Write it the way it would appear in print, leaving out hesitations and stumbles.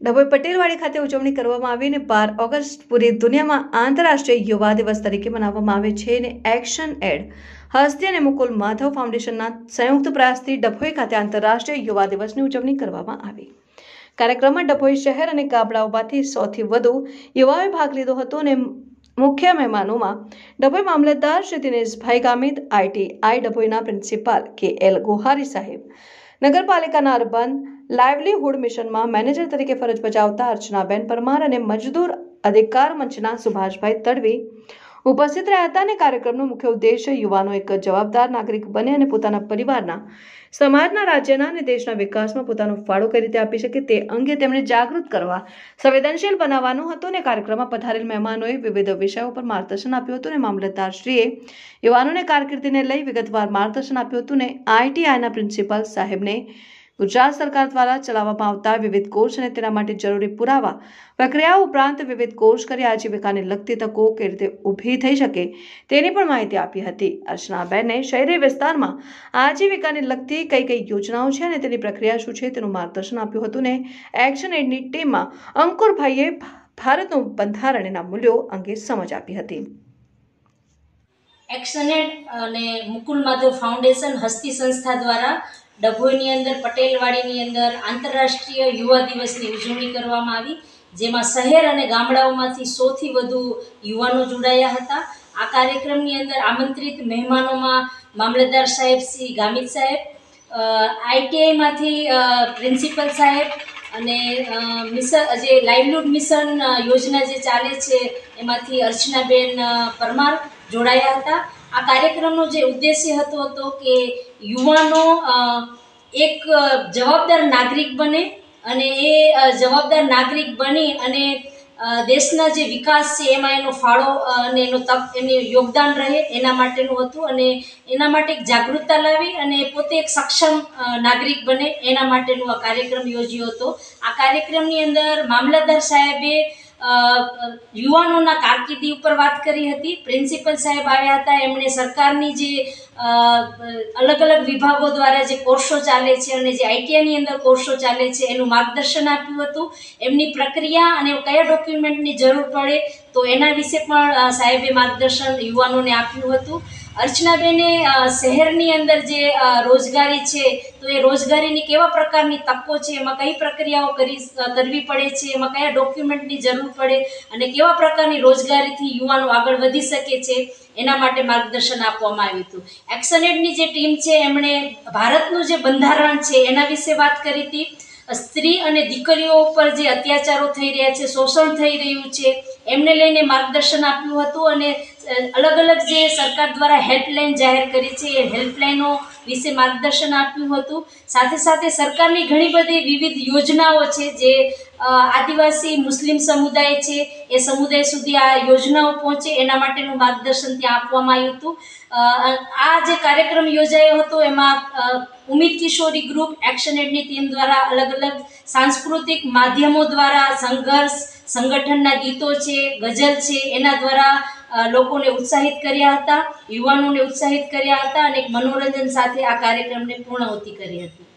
ડભોઈ પટેલવાડી ખાતે ઉજવણી કરવામાં આવી અને 12 ઓગસ્ટ પૂરી દુનિયામાં આંતરરાષ્ટ્રીય યુવા દિવસ તરીકે મનાવવામાં આવે છે અને એક્શન એડ હસ્તી અને મુકુલ માધવ ફાઉન્ડેશનના સંયુક્ત પ્રયાસથી ડભોઈ ખાતે આંતરરાષ્ટ્રીય યુવા દિવસની ઉજવણી કરવામાં આવી। કાર્યક્રમમાં ડભોઈ શહેર અને ગામડાઓમાંથી 100થી વધુ યુવાઓએ ભાગ લીધો હતો અને મુખ્ય મહેમાનોમાં ડભોઈ મામલતદાર શ્રી દિનેશભાઈ ગામિત, આઈટીઆઈ ડભોઈના પ્રિન્સિપાલ કે.એલ. ગોહારી સાહેબ, નગરપાલિકાના અર્બન લાઇવલીહુડ મિશનમાં મેનેજર તરીકે ફરજ બજાવતા અર્ચનાબેન પરમાર અને મજદૂર અધિકાર મંચના સુભાષભાઈ તડવી ઉપસ્થિત રહ્યા હતા અને કાર્યક્રમનો મુખ્ય ઉદ્દેશ્ય યુવાનો એક જવાબદાર નાગરિક બને અને પોતાના પરિવારના, સમાજના, રાજ્યના અને દેશના વિકાસમાં પોતાનો ફાળો કઈ રીતે આપી શકે તે અંગે તેમણે જાગૃત કરવા, સંવેદનશીલ બનાવવાનો હતો અને કાર્યક્રમમાં પધારેલ મહેમાનોએ વિવિધ વિષયો પર માર્ગદર્શન આપ્યું હતું અને મામલતદારશ્રીએ યુવાનોને કારકિર્દીને લઈ વિગતવાર માર્ગદર્શન આપ્યું હતું અને આઈટીઆઈના પ્રિન્સિપાલ સાહેબને ગુજરાત સરકાર દ્વારા ચલાવવામાં આવતા વિવિધ કોર્સ અને તેના માટે જરૂરી પુરાવા, પ્રક્રિયાઓ ઉપરાંત વિવિધ કોર્સ કરી આજીવિકાને લગતી તકો કેવી રીતે ઊભી થઈ શકે તેની પણ માહિતી આપી હતી। અર્ચનાબેને શહેરી વિસ્તારમાં આજીવિકાને લગતી કઈ યોજનાઓ છે અને તેની પ્રક્રિયા શું છે તેનું માર્ગદર્શન આપ્યું હતું અને એક્શન એડની ટીમમાં અંકુરભાઈએ ભારતનું બંધારણના મૂલ્યો અંગે સમજ આપી હતી। એક્શન એડ અને મુકુલ માધવ ફાઉન્ડેશન હસ્તી સંસ્થા દ્વારા ડભોઈની અંદર પટેલવાડીની અંદર આંતરરાષ્ટ્રીય યુવા દિવસની ઉજવણી કરવામાં આવી, જેમાં શહેર અને ગામડાઓમાંથી 100થી વધુ યુવાનો જોડાયા હતા। આ કાર્યક્રમની અંદર આમંત્રિત મહેમાનોમાં મામલતદાર સાહેબ શ્રી ગામિત સાહેબ, આઈટીઆઈમાંથી પ્રિન્સિપલ સાહેબ અને મિશન જે લાઇવલીહુડ મિશન યોજના જે ચાલે છે એમાંથી અર્ચનાબેન પરમાર જોડાયા હતા। આ કાર્યક્રમનો જે ઉદ્દેશ્ય હતો કે યુવાનો એક જવાબદાર નાગરિક બને અને એ જવાબદાર નાગરિક બની અને દેશના જે વિકાસ છે એમાં એનો ફાળો અને એનું યોગદાન રહે એના માટેનું હતું અને એના માટે એક જાગૃતતા લાવી અને પોતે એક સક્ષમ નાગરિક બને એના માટેનું આ કાર્યક્રમ યોજ્યો હતો। આ કાર્યક્રમની અંદર મામલતદાર સાહેબે યુવાનોના કારકિર્દી ઉપર વાત કરી હતી, પ્રિન્સિપલ સાહેબ આવ્યા હતા, એમણે સરકારની જે અલગ અલગ વિભાગો દ્વારા જે કોર્સો ચાલે છે અને જે આઈટીઆઈની અંદર કોર્સો ચાલે છે એનું માર્ગદર્શન આપ્યું હતું, એમની પ્રક્રિયા અને કયા ડોક્યુમેન્ટની જરૂર પડે તો એના વિશે પણ સાહેબે માર્ગદર્શન યુવાનોને આપ્યું હતું। અર્ચનાબેને શહેરની અંદર જે રોજગારી છે તો એ રોજગારીની કેવા પ્રકારની તકો છે, એમાં કઈ પ્રક્રિયાઓ કરવી પડે છે, એમાં કયા ડોક્યુમેન્ટની જરૂર પડે અને કેવા પ્રકારની રોજગારીથી યુવાનો આગળ વધી શકે છે એના માટે માર્ગદર્શન આપવામાં આવ્યું હતું। એક્શન એડની જે ટીમ છે એમણે ભારતનું જે બંધારણ છે એના વિશે વાત કરી હતી, સ્ત્રી અને દીકરીઓ ઉપર જે અત્યાચારો થઈ રહ્યા છે, શોષણ થઈ રહ્યું છે એમને લઈને માર્ગદર્શન આપ્યું હતું અને અલગ અલગ જે સરકાર દ્વારા હેલ્પલાઇન જાહેર કરી છે એ હેલ્પલાઇનો વિશે માર્ગદર્શન આપ્યું હતું। સાથે સાથે સરકારની ઘણી બધી વિવિધ યોજનાઓ છે જે આદિવાસી મુસ્લિમ સમુદાય છે એ સમુદાય સુધી આ યોજનાઓ પહોંચે એના માટેનું માર્ગદર્શન ત્યાં આપવામાં આવ્યું હતું। આ જે કાર્યક્રમ યોજાયો હતો એમાં ઉમિત કિશોરી ગ્રુપ એક્શન એડની ટીમ દ્વારા અલગ અલગ સાંસ્કૃતિક માધ્યમો દ્વારા સંઘર્ષ, સંગઠનના ગીતો છે, ગઝલ છે એના દ્વારા લોકોને ઉત્સાહિત કર્યા હતા, યુવાનોને ઉત્સાહિત કર્યા હતા અને એક મનોરંજન સાથે આ કાર્યક્રમને પૂર્ણાહુતિ કરી હતી।